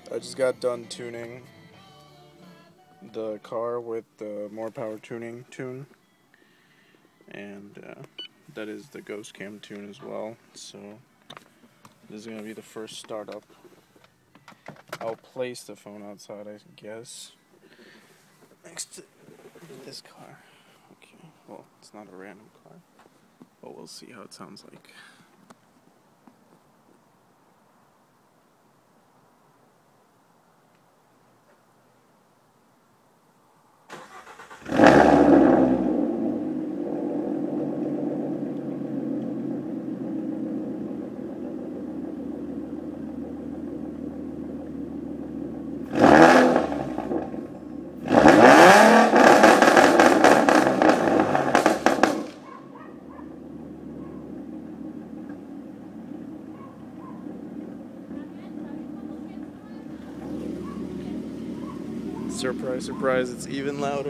I just got done tuning the car with the more power tuning tune, and that is the ghost cam tune as well. So this is going to be the first startup. I'll place the phone outside, I guess, next to this car. Okay, well, it's not a random car, but we'll see how it sounds like. Surprise, surprise, it's even louder.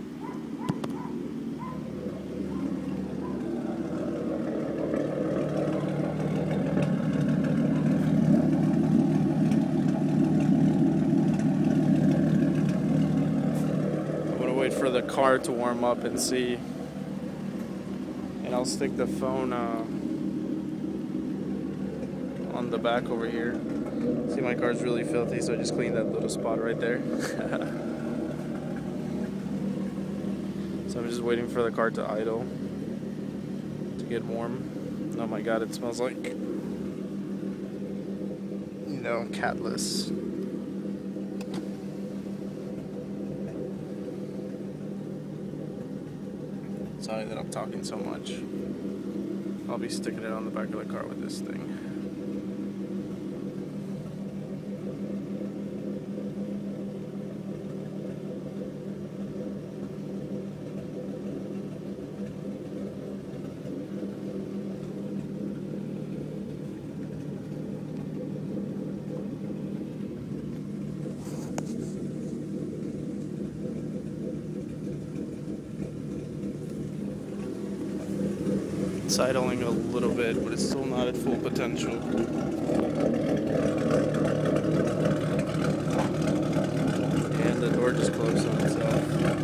I'm gonna wait for the car to warm up and see. And I'll stick the phone on the back over here. See, my car's really filthy, so I just cleaned that little spot right there. So I'm just waiting for the car to idle, to get warm. Oh my god, it smells like, catless. Sorry that I'm talking so much. I'll be sticking it on the back of the car with this thing. It's idling a little bit, but it's still not at full potential. And the door just closed on itself.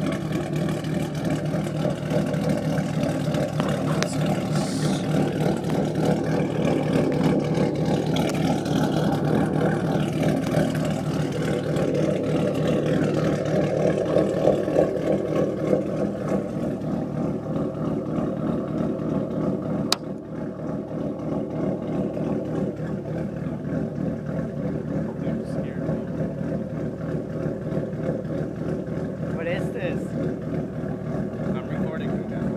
What is this? I'm recording right now.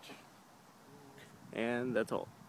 And that's all.